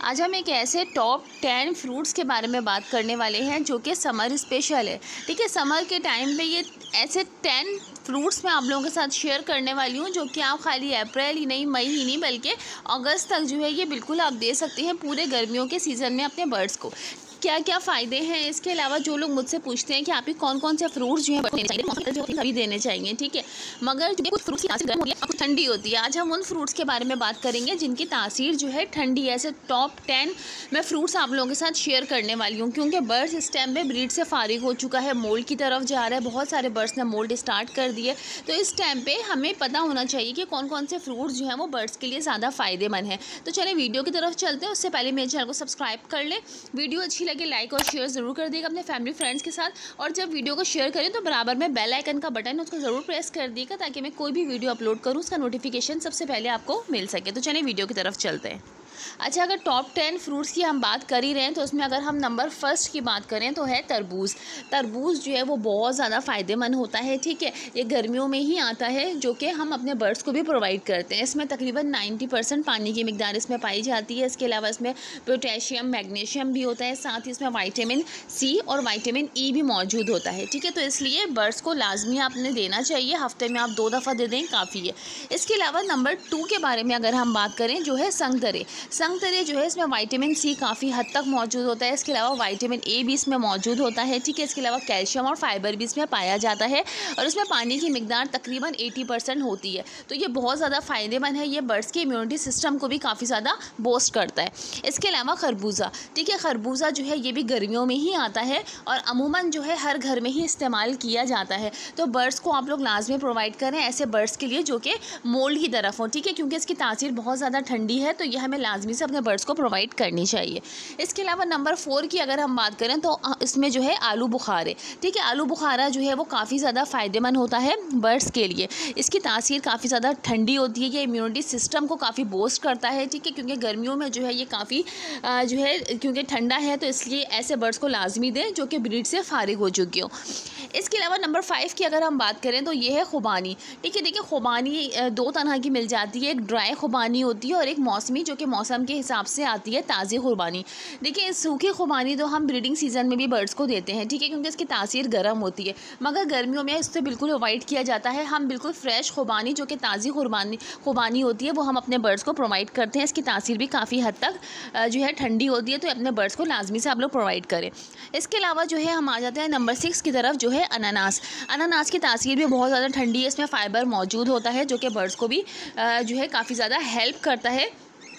आज हम एक ऐसे टॉप 10 फ्रूट्स के बारे में बात करने वाले हैं जो कि समर स्पेशल है। ठीक है, समर के टाइम पे ये ऐसे 10 फ्रूट्स मैं आप लोगों के साथ शेयर करने वाली हूँ जो कि आप खाली अप्रैल ही नहीं, मई ही नहीं, बल्कि अगस्त तक जो है ये बिल्कुल आप दे सकते हैं पूरे गर्मियों के सीज़न में अपने बर्ड्स को। क्या क्या फ़ायदे हैं, इसके अलावा जो लोग मुझसे पूछते हैं कि आप ही कौन कौन से फ्रूट्स जो हैं सभी देने चाहिए। ठीक है, मगर जो कुछ फ्रूट्स की तासीर गर्म होती है, कुछ ठंडी होती है। आज हम उन फ्रूट्स के बारे में बात करेंगे जिनकी तासीर जो है ठंडी है। ऐसे टॉप 10 मैं फ्रूट्स आप लोगों के साथ शेयर करने वाली हूँ, क्योंकि बर्ड्स इस टाइम पे ब्रीड से फारिग हो चुका है, मोल्ड की तरफ जा रहा है। बहुत सारे बर्ड्स ने मोल्ड स्टार्ट कर दिए, तो इस टाइम पे हमें पता होना चाहिए कि कौन कौन से फ्रूट्स जो हैं वो बर्ड्स के लिए ज़्यादा फ़ायदेमंद हैं। तो चलिए वीडियो की तरफ चलते हैं। उससे पहले मेरे चैनल को सब्सक्राइब कर लें, वीडियो अच्छी लगे लाइक और शेयर ज़रूर कर दिएगा अपने फैमिली फ्रेंड्स के साथ, और जब वीडियो को शेयर करें तो बराबर में बेल आइकन का बटन है उसको ज़रूर प्रेस कर दिएगा ताकि मैं कोई भी वीडियो अपलोड करूँ उसका नोटिफिकेशन सबसे पहले आपको मिल सके। तो चलिए वीडियो की तरफ चलते हैं। अच्छा, अगर टॉप 10 फ्रूट्स की हम बात कर ही रहे हैं तो उसमें अगर हम नंबर फर्स्ट की बात करें तो है तरबूज। तरबूज जो है वो बहुत ज़्यादा फ़ायदेमंद होता है। ठीक है, ये गर्मियों में ही आता है जो कि हम अपने बर्ड्स को भी प्रोवाइड करते हैं। इसमें तकरीबन 90% पानी की मिकदार इसमें पाई जाती है। इसके अलावा इसमें पोटेशियम, मैग्नीशियम भी होता है, साथ ही इसमें विटामिन सी और विटामिन ई भी मौजूद होता है। ठीक है, तो इसलिए बर्ड्स को लाजमी आपने देना चाहिए, हफ्ते में आप 2 दफ़ा दे दें काफ़ी है। इसके अलावा नंबर 2 के बारे में अगर हम बात करें जो है संगतरे। संगतरे जो है इसमें विटामिन सी काफ़ी हद तक मौजूद होता है। इसके अलावा विटामिन ए भी इसमें मौजूद होता है। ठीक है, इसके अलावा कैल्शियम और फाइबर भी इसमें पाया जाता है, और इसमें पानी की मिकदार तकरीबन 80% होती है। तो ये बहुत ज़्यादा फ़ायदेमंद है, ये बर्ड्स के इम्यूनिटी सिस्टम को भी काफ़ी ज़्यादा बूस्ट करता है। इसके अलावा खरबूजा। ठीक है, खरबूजा जो है ये भी गर्मियों में ही आता है और अमूमन जो है हर घर में ही इस्तेमाल किया जाता है। तो बर्ड्स को आप लोग लाजमी प्रोवाइड करें ऐसे बर्ड्स के लिए जो कि मोल्ड की तरफ हो। ठीक है, क्योंकि इसकी तासीर बहुत ज़्यादा ठंडी है, तो यह हमें लाजमी से अपने बर्ड्स को प्रोवाइड करनी चाहिए। इसके अलावा नंबर 4 की अगर हम बात करें तो इसमें जो है आलू बुखारे। ठीक है, आलू बुखारा जो है वो काफ़ी ज़्यादा फ़ायदेमंद होता है बर्ड्स के लिए। इसकी तासीर काफ़ी ज़्यादा ठंडी होती है, ये इम्यूनिटी सिस्टम को काफ़ी बूस्ट करता है। ठीक है, क्योंकि गर्मियों में जो है ये काफ़ी जो है क्योंकि ठंडा है, तो इसलिए ऐसे बर्ड्स को लाजमी दें जो कि ब्रीड से फारिग हो चुके हो। इसके अलावा नंबर 5 की अगर हम बात करें तो ये है खुबानी। ठीक है, देखिए खुबानी 2 तरह की मिल जाती है, एक ड्राई खुबानी होती है और एक मौसमी जो कि मौसम के हिसाब से आती है ताज़ी खुबानी। देखिए सूखी खुबानी तो हम ब्रीडिंग सीज़न में भी बर्ड्स को देते हैं। ठीक है, क्योंकि इसकी तासीर गर्म होती है, मगर गर्मियों में इससे बिल्कुल अवॉइड किया जाता है। हम बिल्कुल फ्रेश खुबानी जो कि ताज़ी खुबानी होती है वो हम अपने बर्ड्स को प्रोवाइड करते हैं। इसकी तासीर भी काफ़ी हद तक जो है ठंडी होती है, तो अपने बर्ड्स को लाजमी से आप लोग प्रोवाइड करें। इसके अलावा जो है हम आ जाते हैं नंबर 6 की तरफ, जो है अनानास। अनानास की तासीर भी बहुत ज़्यादा ठंडी है, इसमें फ़ाइबर मौजूद होता है जो कि बर्ड्स को भी जो है काफ़ी ज़्यादा हेल्प करता है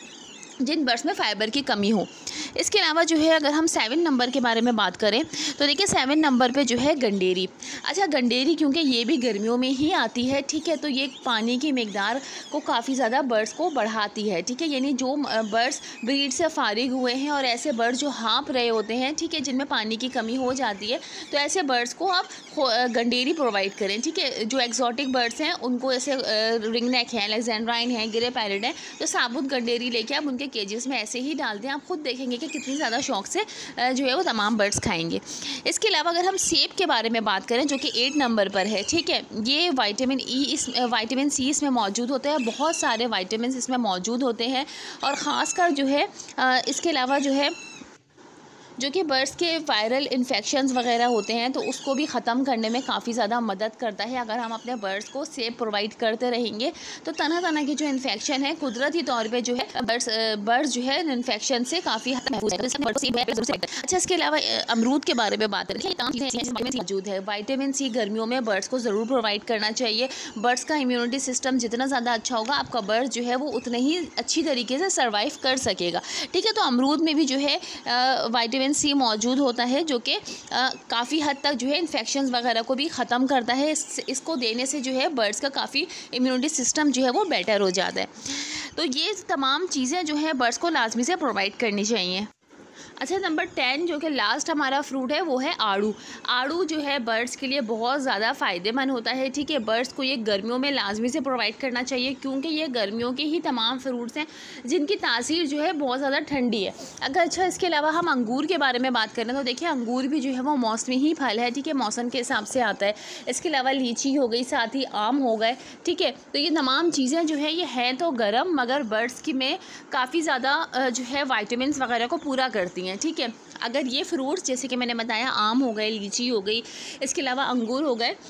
जिन बर्ड्स में फ़ाइबर की कमी हो। इसके अलावा जो है अगर हम 7 नंबर के बारे में बात करें तो देखिए 7 नंबर पे जो है गंडेरी। अच्छा, गंडेरी क्योंकि ये भी गर्मियों में ही आती है। ठीक है, तो ये पानी की मिकदार को काफ़ी ज़्यादा बर्ड्स को बढ़ाती है। ठीक है, यानी जो बर्ड्स ब्रीड से फारिग हुए हैं और ऐसे बर्ड्स जो हाँप रहे होते हैं, ठीक है, जिनमें पानी की कमी हो जाती है, तो ऐसे बर्ड्स को आप गंडेरी प्रोवाइड करें। ठीक है, जो एक्जॉटिक बर्ड्स हैं उनको ऐसे रिंगनेक हैं, अलेक्जेंड्राइन हैं, ग्रे पैरेट हैं, तो साबुत गंडेरी लेके आप उनके केजेस में ऐसे ही डाल दें, आप खुद देखेंगे कि कितनी ज़्यादा शौक से जो है वो तमाम बर्ड्स खाएंगे। इसके अलावा अगर हम सेब के बारे में बात करें जो कि 8 नंबर पर है, ठीक है, ये विटामिन सी इसमें मौजूद होता है, बहुत सारे विटामिन इसमें मौजूद होते हैं, और ख़ासकर जो है इसके अलावा जो है जो कि बर्ड्स के वायरल इन्फेक्शंस वगैरह होते हैं तो उसको भी ख़त्म करने में काफ़ी ज़्यादा मदद करता है। अगर हम अपने बर्ड्स को सेब प्रोवाइड करते रहेंगे तो तरह तरह के जो इन्फेक्शन है कुदरती तौर पे जो है बर्ड्स जो है इन्फेक्शन से काफ़ी हद तक। अच्छा, इसके अलावा अमरूद के बारे में बात करें, मौजूद है विटामिन सी। गर्मियों में बर्ड्स को ज़रूर प्रोवाइड करना चाहिए। बर्ड्स का इम्यूनिटी सिस्टम जितना ज़्यादा अच्छा होगा, आपका बर्ड जो है वो उतने ही अच्छी तरीके से सर्वाइव कर सकेगा। ठीक है, तो अमरूद में भी जो है विटामिन सी मौजूद होता है जो कि काफ़ी हद तक जो है इन्फेक्शंस वगैरह को भी ख़त्म करता है। इसको देने से जो है बर्ड्स का काफ़ी इम्यूनिटी सिस्टम जो है वो बेटर हो जाता है। तो ये तमाम चीज़ें जो है बर्ड्स को लाजमी से प्रोवाइड करनी चाहिए। अच्छा, नंबर 10 जो कि लास्ट हमारा फ्रूट है वो है आड़ू। आड़ू जो है बर्ड्स के लिए बहुत ज़्यादा फ़ायदेमंद होता है, ठीक है। बर्ड्स को ये गर्मियों में लाजमी से प्रोवाइड करना चाहिए, क्योंकि ये गर्मियों के ही तमाम फ्रूट्स हैं जिनकी तासीर जो है बहुत ज़्यादा ठंडी है। अगर अच्छा इसके अलावा हम अंगूर के बारे में बात करें तो देखिए अंगूर भी जो है वो मौसमी ही फल है, ठीक है, मौसम के हिसाब से आता है। इसके अलावा लीची हो गई, साथ ही आम हो गए, ठीक है। तो ये तमाम चीज़ें जो है ये हैं तो गर्म, मगर बर्ड्स की में काफ़ी ज़्यादा जो है वाइटामिन वगैरह को पूरा करती हैं, ठीक है। अगर ये फ्रूट्स जैसे कि मैंने बताया आम हो गए, लीची हो गई, इसके अलावा अंगूर हो गए,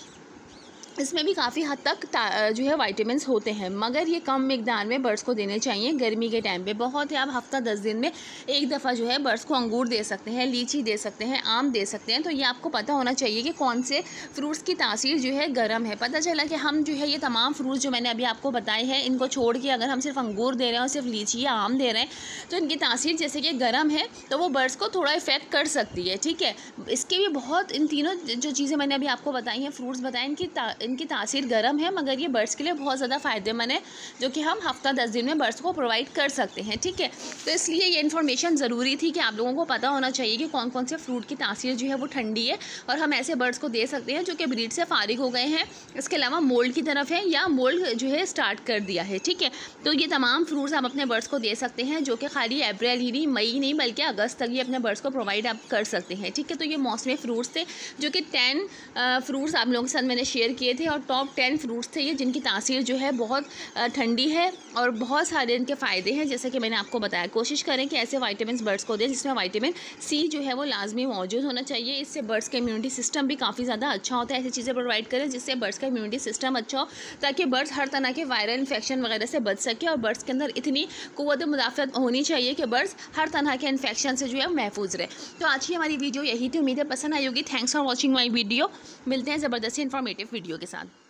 इसमें भी काफ़ी हद तक जो है वाइटामिन होते हैं, मगर ये कम मिकदार में बर्ड्स को देने चाहिए गर्मी के टाइम पे। बहुत है, आप हफ्ता 10 दिन में एक दफ़ा जो है बर्ड्स को अंगूर दे सकते हैं, लीची दे सकते हैं, आम दे सकते हैं। तो ये आपको पता होना चाहिए कि कौन से फ्रूट्स की तासीर जो है गर्म है। पता चला कि हम जो है ये तमाम फ्रूट्स जो मैंने अभी आपको बताए हैं इनको छोड़ के अगर हम सिर्फ अंगूर दे रहे हैं और सिर्फ लीची या आम दे रहे हैं तो इनकी तासीर जैसे कि गर्म है तो वो बर्ड्स को थोड़ा इफ़ेक्ट कर सकती है, ठीक है। इसके भी बहुत, इन तीनों जो चीज़ें मैंने अभी आपको बताई हैं, फ्रूट्स बताए, इनकी तासीर गर्म है, मगर ये बर्ड्स के लिए बहुत ज़्यादा फ़ायदेमंद है, जो कि हम हफ्ता 10 दिन में बर्ड्स को प्रोवाइड कर सकते हैं, ठीक है। तो इसलिए ये इन्फॉर्मेशन ज़रूरी थी कि आप लोगों को पता होना चाहिए कि कौन कौन से फ्रूट की तासीर जो है वो ठंडी है और हम ऐसे बर्ड्स को दे सकते हैं जो कि ब्रीड से फारिग हो गए हैं, इसके अलावा मोल्ड की तरफ है या मोल्ड जो है स्टार्ट कर दिया है, ठीक है। तो ये तमाम फ्रूट्स आप अपने बर्ड्स को दे सकते हैं, जो कि खाली अप्रैल ही नहीं, मई नहीं, बल्कि अगस्त तक ये अपने बर्ड्स को प्रोवाइड आप कर सकते हैं, ठीक है। तो ये मौसमी फ्रूट्स थे जो कि 10 फ्रूट्स आप लोगों के साथ मैंने शेयर किए थे, और टॉप 10 फ्रूट्स थे ये जिनकी तासीर जो है बहुत ठंडी है और बहुत सारे इनके फ़ायदे हैं, जैसे कि मैंने आपको बताया। कोशिश करें कि ऐसे वाइटामिन बर्ड्स को दें जिसमें विटामिन सी जो है वो लाजमी मौजूद होना चाहिए। इससे बर्ड्स का इम्यूनिटी सिस्टम भी काफ़ी ज़्यादा अच्छा होता है। ऐसी चीज़ें प्रोवाइड करें जिससे बर्ड्स का इम्यूनिटी सिस्टम अच्छा हो, ताकि बर्ड्स हर तरह के वायरल इन्फेक्शन वगैरह से बच सके, और बर्ड्स के अंदर इतनी क़ुव्वत मुदाफ़अत होनी चाहिए कि बर्ड्स हर तरह के इन्फेक्शन से जो है महफूज रहे। तो आज की हमारी वीडियो यही थी, उम्मीद है पसंद आई होगी। Thanks for watching my video. मिलते हैं ज़बरदस्ती इन्फॉर्मेटिव वीडियो के साथ।